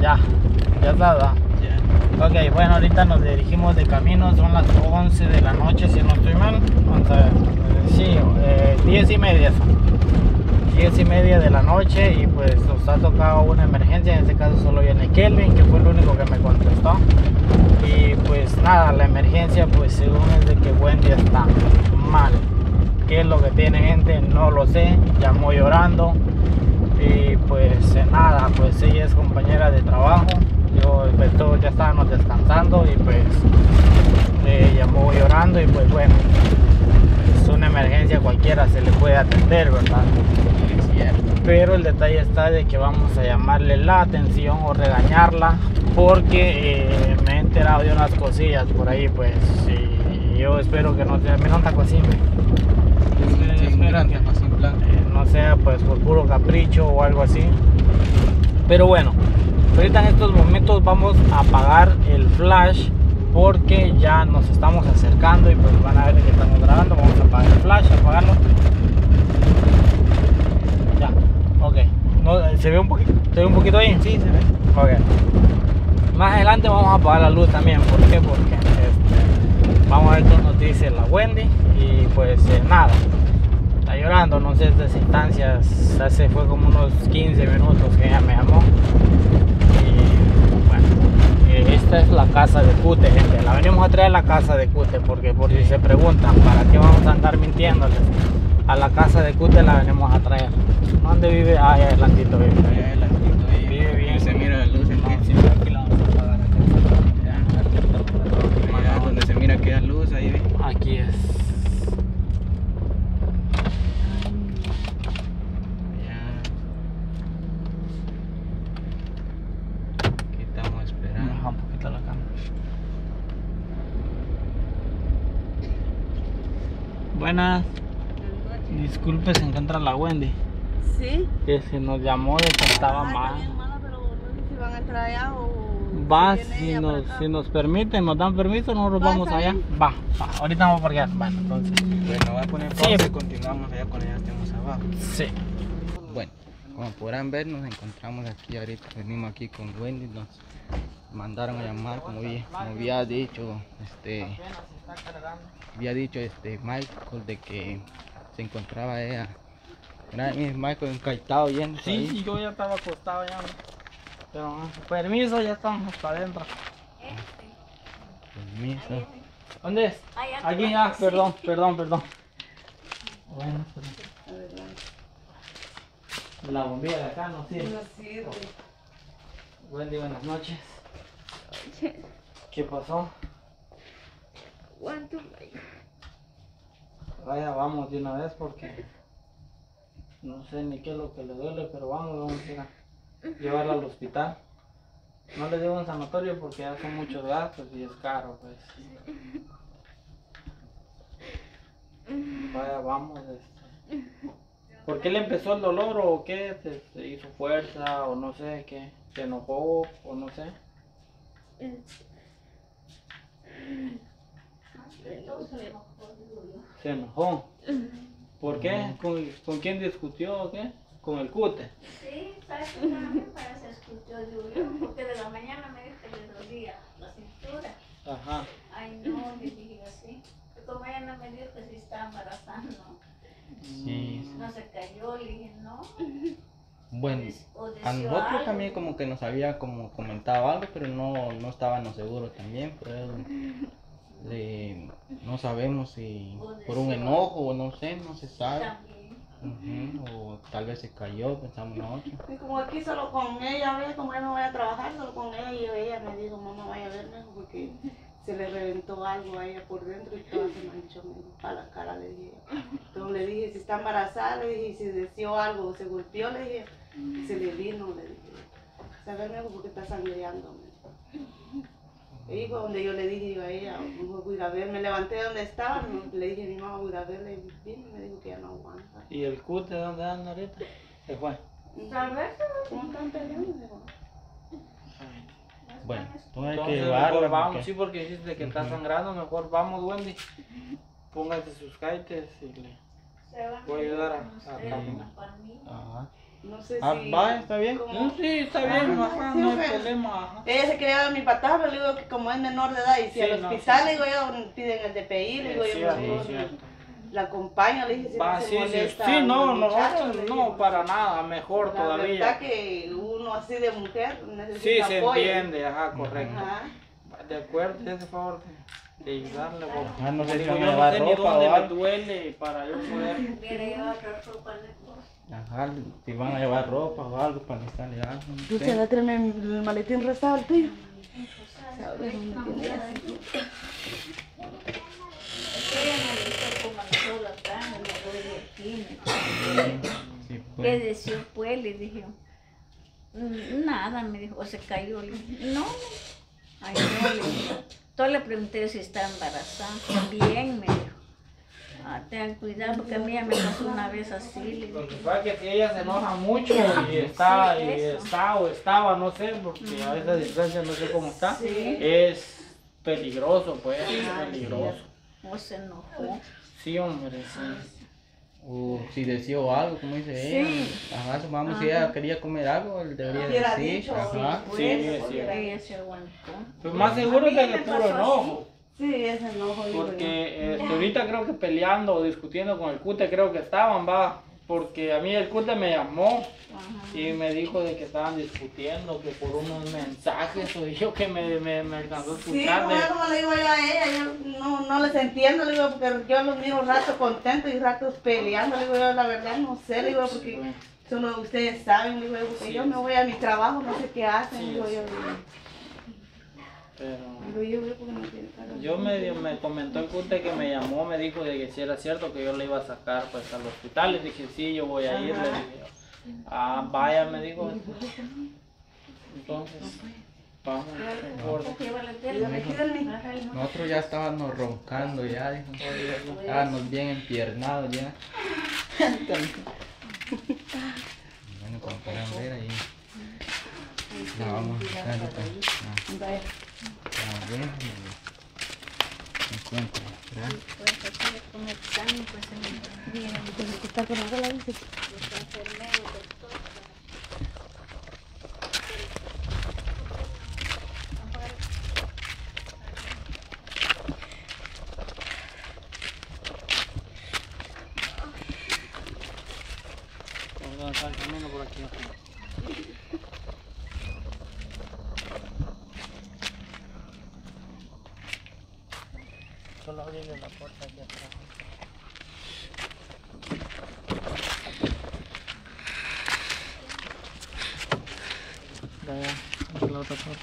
Ya está, ¿verdad? Ya. Ok, bueno, ahorita nos dirigimos de camino, son las 11 de la noche si no estoy mal. Sí, 10 y media son. 10 y media de la noche y pues nos ha tocado una emergencia. En este caso solo viene Kelvin, que fue el único que me contestó. Y pues nada, la emergencia pues según es de que Wendy está mal. ¿Qué es lo que tiene, gente? No lo sé, llamó llorando. Y pues nada, pues ella es compañera de trabajo. Pues todos ya estábamos descansando y pues llamó llorando y pues bueno, es una emergencia, cualquiera se le puede atender, ¿verdad? Es cierto. Pero el detalle está de que vamos a llamarle la atención o regañarla porque me he enterado de unas cosillas por ahí, pues, y yo espero que no sea, menos tacosimbe. Espero que no sea pues por puro capricho o algo así. Pero bueno, ahorita en estos momentos vamos a apagar el flash porque ya nos estamos acercando y pues van a ver que estamos grabando. Vamos a apagar el flash, apagarlo. Ya, ok. No, ¿se ve un poquito ahí? Sí, se ve. Ok. Más adelante vamos a apagar la luz también. ¿Por qué? Porque vamos a ver qué nos dice la Wendy. Y pues nada, está llorando, no sé, estas instancias. Hace fue como unos 15 minutos que ella me llamó. Y bueno, esta es la casa de Cute, gente. La venimos a traer a la casa de Cute porque por si se preguntan para qué vamos a andar mintiéndoles. A la casa de Cute la venimos a traer. ¿Dónde vive? Ah, allá adelantito vive. Allá adelantito ahí. Vive bien. Se mira la luz. No, sí, aquí la vamos a apagar. Allá donde se mira que da luz, ahí ve. Aquí es. Aquí estamos esperando. Baja un poquito la cámara. Buenas. Disculpe, se encuentra la Wendy. Sí. Que se nos llamó de que estaba Ay, mal. está bien mala, pero no sé si van a entrar allá o Va, viene si ella para nos, acá. si nos permiten, nos dan permiso, nosotros Va, vamos está allá. bien. Va, ahorita vamos a parquear. Bueno, entonces. Bueno, voy a poner Sí. pausa y continuamos allá cuando ya estemos abajo. Sí. Bueno, como podrán ver, nos encontramos aquí ahorita. Venimos aquí con Wendy, nos mandaron a llamar, como había dicho, Michael, de que se encontraba ella. Era Michael encaitado yendo ahí. Sí, yo ya estaba acostado ya. Pero permiso, ya estamos para adentro. Permiso. ¿Dónde es? Aquí ya, perdón. Bueno, la bombilla de acá no sirve. No sirve. Wendy, buenas noches. ¿Qué pasó? ¿Cuánto? Vaya, vamos de una vez porque no sé ni qué es lo que le duele, pero vamos a ir a llevarla al hospital. No le digo un sanatorio porque ya son muchos gastos y es caro, pues. Vaya, vamos. ¿Por qué le empezó el dolor o qué? ¿Se hizo fuerza o no sé qué? ¿Se enojó o no sé? Se enojó. ¿Por qué? ¿Con quién discutió o qué? ¿Con el Cute? Sí, exactamente, para se escuchó llovió, porque de la mañana me dijo que le dolía la cintura. Ajá. Ay, no, le dije así. Y como ella no me dijo que si estaba embarazando, Sí. no se cayó, le dije no. Bueno, O a deseó nosotros algo. también como que nos había como comentado algo, pero no estábamos seguros también, pero no sabemos si por un enojo o no sé, no se sabe. También. O tal vez se cayó, pensamos nosotros. Y como aquí solo con ella, ¿ves? Como ella no vaya a trabajar, solo con ella. Y ella me dijo, mamá, vaya a verme porque se le reventó algo a ella por dentro y todo se manchó, me dijo, a la cara, le dije. Entonces le dije, si está embarazada, le dije, y si deseó algo, se golpeó, le dije, se le vino, le dije. ¿Sabes, amigo? Porque está sangreando, me dijo. Y donde yo le dije yo a ella, voy a ir a ver, me levanté de donde estaba, le dije a mi mamá, voy a ir a verle, y vino y me dijo que ya no aguanta. ¿Y el Cute dónde anda ahorita? Se fue. Tal vez ¿Cómo están peleando? Digo, Bueno, entonces hay que Entonces llevarlo. mejor vamos, porque- sí, porque dijiste que está sangrando, mejor vamos, Wendy. Póngase sus caites y le se van voy a ayudar a ustedes, caminar. para mí. Ajá. No sé Ah, si... va, está bien. ¿Cómo? Sí, está bien, ajá, no hay sí, problema. Ajá. Ella se quería dar mi patada, pero le digo que como es menor de edad y si Sí, al no, hospital, sí, le digo yo, piden el DPI, le digo yo, cierto, mejor cierto. la acompaño, le dije, si Va, no sí, se sí, molesta. sí, no, el muchacho, nosotros le no, digo. para nada, mejor La verdad todavía. que uno así de mujer Sí, necesita se apoyo. entiende, ajá, correcto. Ajá. De acuerdo, ese favor de ayudarle, porque Ah, no sé si digo, van a yo no llevar sé ni ropa dónde o me algo. duele para yo poder. Hubiera llevado otra ropa de esposa. Ajá, si van a llevar ropa o algo para necesitarle algo. no ¿Tú sé. se va a traer el maletín rosado el tuyo? Ella me dijo como nosotros acá, me doy de aquí. Sí, ¿Qué pues. decía pues? Le dije, nada, me dijo, o se cayó. Le dije, no, ay no, le dije. Entonces le pregunté si está embarazada. Bien, me dijo. Ah, ten cuidado porque a mí ya me pasó una vez así. Le Lo dije. que pasa es que si ella se enoja mucho y está, Sí, y eso. está o estaba, no sé, porque a esa distancia no sé cómo está, Sí. es peligroso, pues, es Ah, peligroso. O se enojó. Sí, hombre, sí. O si deseó algo, como dice Sí. ella. Ajá, supongamos si ella quería comer algo, él debería Hubiera decir. dicho, Ajá. pues, Sí, es porque- cierto. Ella se aguantó. Pues más seguro A mí que me es puro pasó enojo. Sí, ese enojo, digo yo. Porque ahorita creo que peleando o discutiendo con el cute creo que estaban, va. Porque a mí el cute me llamó Ajá. y me dijo de que estaban discutiendo, que por unos mensajes o yo que me alcanzó a Sí, escuchar. como, como le digo yo a ella, yo no les entiendo, le digo, porque yo los miro rato contentos y ratos peleando, le digo yo, la verdad no sé, le digo, porque solo ustedes saben, le digo yo, porque Sí, yo me voy a mi trabajo, no sé qué hacen, Sí, digo sí. yo. Pero Digo yo, porque no tiene cara. yo me comentó el cute que me llamó, me dijo de que si era cierto que yo le iba a sacar pues al hospital. Le dije, sí, yo voy a ir, le dije. Ah, vaya, me dijo. Entonces, vamos, gordo. Llévale el Dígame, quídenme. Nosotros ya estábamos roncando ya, dijo. Estábamos bien empiernados ya. Bueno, como podrán ver ahí. La vamos a sacar ahorita. Vaya. A ver, encuentro, ¿verdad? Pues así de comer carne, pues se Está con la dice. los enfermeros, doctor. Vamos a avanzar el camino por aquí. Solo abrirle la puerta aquí atrás. De allá, por la otra puerta.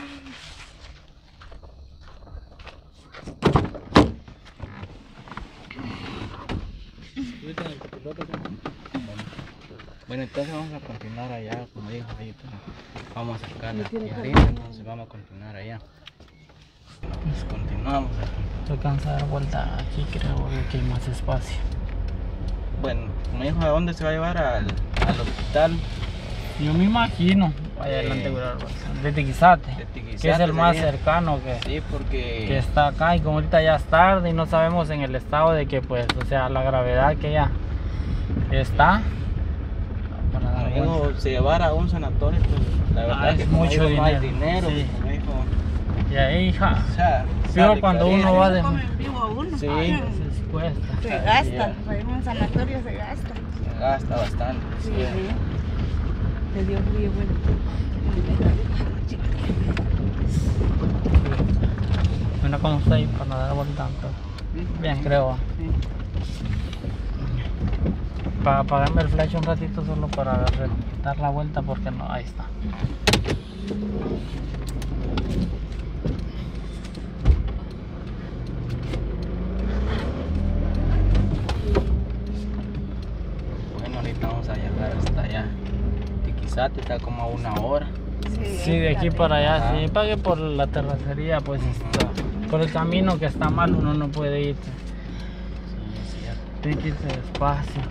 Ahorita en el copiloto, Bueno, entonces vamos a continuar allá, como dijo ahí, pero vamos a sacarla aquí arriba, entonces vamos a continuar allá. Pues continuamos. Se alcanza a dar vuelta aquí, creo que hay más espacio. Bueno, como dijo, ¿a dónde se va a llevar? Al hospital Yo me imagino, vaya adelante, de Tiquizate, de Tiquizate. que es el más sería. cercano Sí, porque que está acá, y como ahorita ya es tarde y no sabemos en el estado de que pues, o sea, la gravedad que ya está para dar como vuelta. dijo, se llevara a un sanatorio, pues la verdad Es que como mucho dijo, no hay dinero, dinero, sí. como dijo, Y ahí, hija, o sea, peor sale cuando carísimo. uno va de... Comen vivo a uno. Sí. Ay, Se cuesta. se gasta, en un sanatorio se gasta. Se gasta bastante. Sí, sí. le dio frío, bueno. Mira cómo está ahí para dar vuelta. Bien, creo. Para apagarme el flash un ratito solo para dar la vuelta porque no, ahí está. Bueno, ahorita vamos a llegar hasta allá. Tiquizate está como a 1 hora. Sí, de aquí para allá, Ajá. si pague por la terracería, pues está. Por el camino que está mal uno no puede ir. Sí, es cierto. Tiene que irse despacio.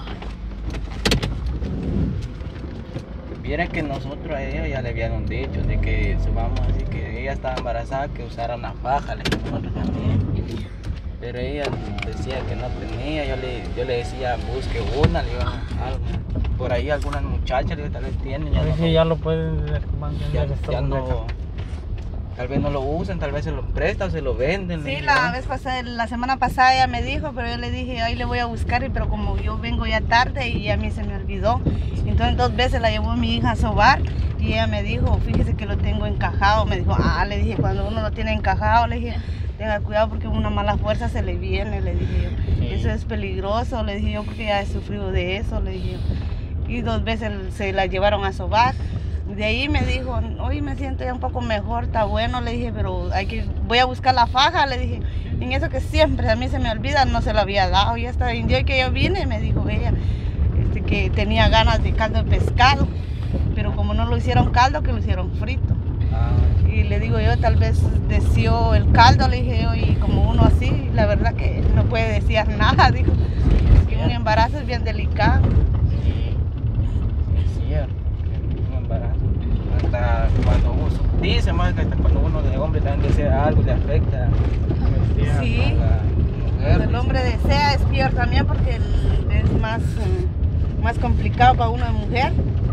Viera que nosotros a ella ya le habíamos dicho de que vamos a decir que ella estaba embarazada, que usara una faja, le dijimos nosotros también. Pero ella decía que no tenía, yo le decía busque una, le digo, algo. Por ahí algunas muchachas le digo, tal vez tienen, ya Es no, que ya lo pueden ya, entender ya no, tal vez no lo usan, tal vez se lo prestan o se lo venden. Sí, le la digo. vez pasada, la semana pasada ella me dijo, pero yo le dije, ahí le voy a buscar, pero como yo vengo ya tarde y a mí se me olvidó. Entonces 2 veces la llevó mi hija a sobar y ella me dijo, fíjese que lo tengo encajado. Me dijo, le dije, cuando uno lo tiene encajado, le dije, tenga cuidado porque una mala fuerza se le viene, le dije yo. Sí. Eso es peligroso, le dije yo, porque ya he sufrido de eso, le dije yo. Y 2 veces se la llevaron a sobar. De ahí me dijo, hoy me siento ya un poco mejor, está bueno, le dije, pero voy a buscar la faja, le dije. En eso que siempre a mí se me olvida, no se lo había dado. Y hasta el día que yo vine, me dijo ella que tenía ganas de caldo de pescado, pero como no lo hicieron caldo, que lo hicieron frito. Y le digo yo, tal vez deseó el caldo, le dije yo, y como uno así, la verdad que no puede desear nada, dijo. Y un embarazo es bien delicado. Sí, es cierto, un embarazo. Hasta cuando uno, dice más que hasta cuando uno de hombre también desea algo, le afecta Sí, a la mujer. cuando el dice. hombre desea es peor también porque es más complicado para uno de mujer.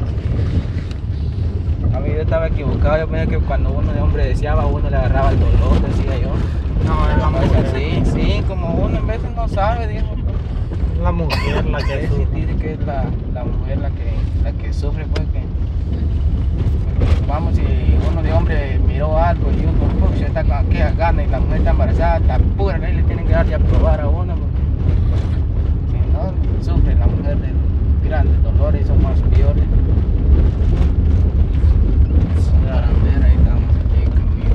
A mí yo estaba equivocado, yo pensé que cuando uno de hombre deseaba, uno le agarraba el dolor, decía yo. No, es la Pues mujer. así, sí, como uno en veces no sabe, dijo. La mujer la que Sí, sufre. dice que es la mujer la que sufre, pues que vamos, si uno de hombre miró algo y uno pues, ya está con aquellas ganas y la mujer está embarazada, está pura, ahí le tienen que dar ya a probar a uno, porque si no, sufre la mujer de grandes dolores y son más peores. Para ver, ahí estamos aquí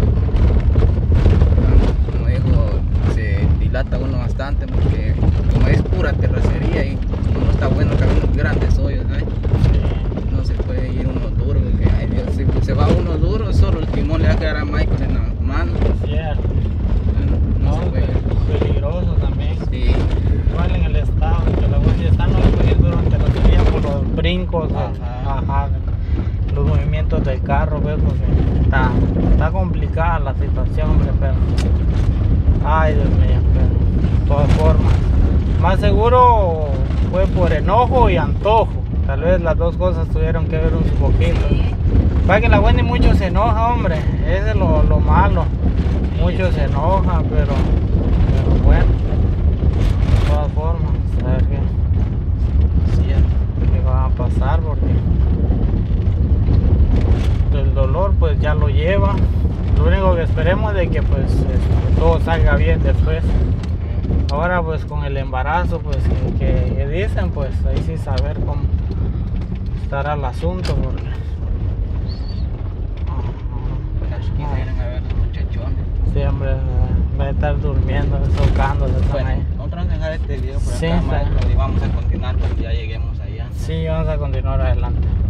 conmigo. Como dijo, se dilata uno bastante porque como es pura terracería y como no está bueno que haga unos grandes hoyos, ¿sabes? No se puede ir uno duro porque ay, Dios, si se va uno duro, solo el timón le va a quedar a Michael en la mano. Cierto. No se puede. Peligroso también. Sí. Igual en el estado, que la policía está no le puede ir durante la sería por los brincos, Ajá. los movimientos del carro, pues, porque está complicada la situación, hombre, pero ay Dios mío, pero de todas formas, más seguro fue por enojo y antojo, tal vez las dos cosas tuvieron que ver un poquito. Para que la Wendy mucho se enoja, hombre, ese es lo malo, mucho se enoja, pero bueno, de todas formas, a ver qué va a pasar, porque el dolor pues ya lo lleva. Lo único que esperemos de que pues todo salga bien después. Ahora pues con el embarazo pues que dicen, pues ahí sí saber cómo estará el asunto, porque Aquí vienen a ver los muchachones. siempre va a estar durmiendo, tocándose. Bueno, nosotros vamos a dejar este video por Sí, acá, está. maestro, y vamos a continuar cuando ya lleguemos allá. Sí, vamos a continuar adelante.